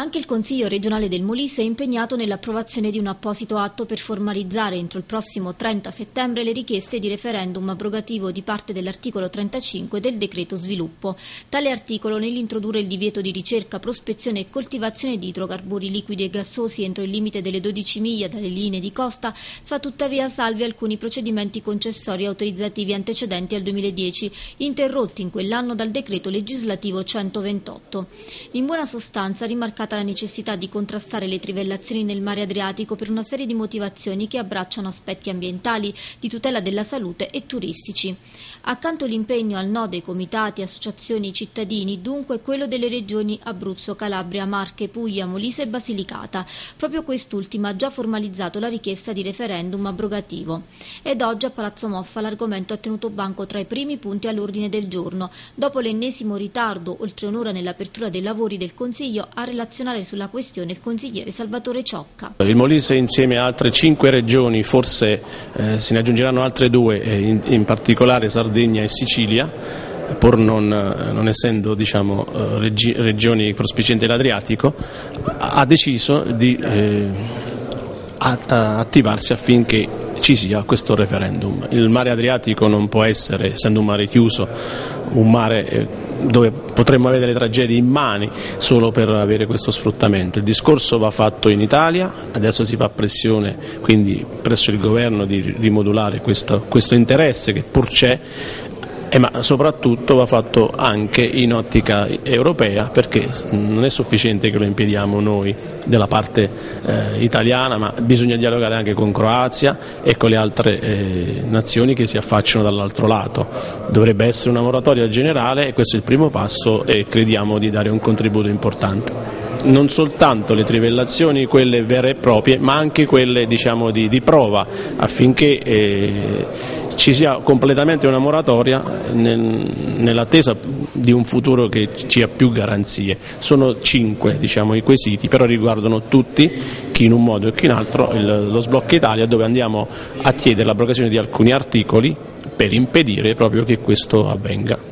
Anche il Consiglio regionale del Molise è impegnato nell'approvazione di un apposito atto per formalizzare entro il prossimo 30 settembre le richieste di referendum abrogativo di parte dell'articolo 35 del decreto sviluppo. Tale articolo, nell'introdurre il divieto di ricerca, prospezione e coltivazione di idrocarburi liquidi e gassosi entro il limite delle 12 miglia dalle linee di costa, fa tuttavia salvi alcuni procedimenti concessori autorizzativi antecedenti al 2010, interrotti in quell'anno dal decreto legislativo 128. In buona sostanza, rimarcata la necessità di contrastare le trivellazioni nel mare Adriatico per una serie di motivazioni che abbracciano aspetti ambientali, di tutela della salute e turistici. Accanto all'impegno al no dei comitati, associazioni, cittadini, dunque quello delle regioni Abruzzo, Calabria, Marche, Puglia, Molise e Basilicata. Proprio quest'ultima ha già formalizzato la richiesta di referendum abrogativo. Ed oggi a Palazzo Moffa l'argomento ha tenuto banco tra i primi punti all'ordine del giorno. Dopo l'ennesimo ritardo, oltre un'ora nell'apertura dei lavori del Consiglio, ha relazionare sulla questione il consigliere Salvatore Ciocca. Il Molise insieme a altre 5 regioni, forse se ne aggiungeranno altre 2, in particolare Sardegna e Sicilia, pur non essendo regioni prospicienti dell'Adriatico, ha deciso di attivarsi affinché ci sia questo referendum. Il mare Adriatico non può essere, essendo un mare chiuso, un mare dove potremmo avere delle tragedie immani solo per avere questo sfruttamento. Il discorso va fatto in Italia, adesso si fa pressione quindi presso il governo di rimodulare questo interesse che pur c'è, ma soprattutto va fatto anche in ottica europea, perché non è sufficiente che lo impediamo noi della parte italiana, ma bisogna dialogare anche con Croazia e con le altre nazioni che si affacciano dall'altro lato. Dovrebbe essere una moratoria generale e questo è il primo passo e crediamo di dare un contributo importante. Non soltanto le trivellazioni, quelle vere e proprie, ma anche quelle di prova, affinché ci sia completamente una moratoria nell'attesa di un futuro che ci ha più garanzie. Sono 5 i quesiti, però riguardano tutti, chi in un modo e chi in altro, lo sblocca Italia, dove andiamo a chiedere l'abrogazione di alcuni articoli per impedire proprio che questo avvenga.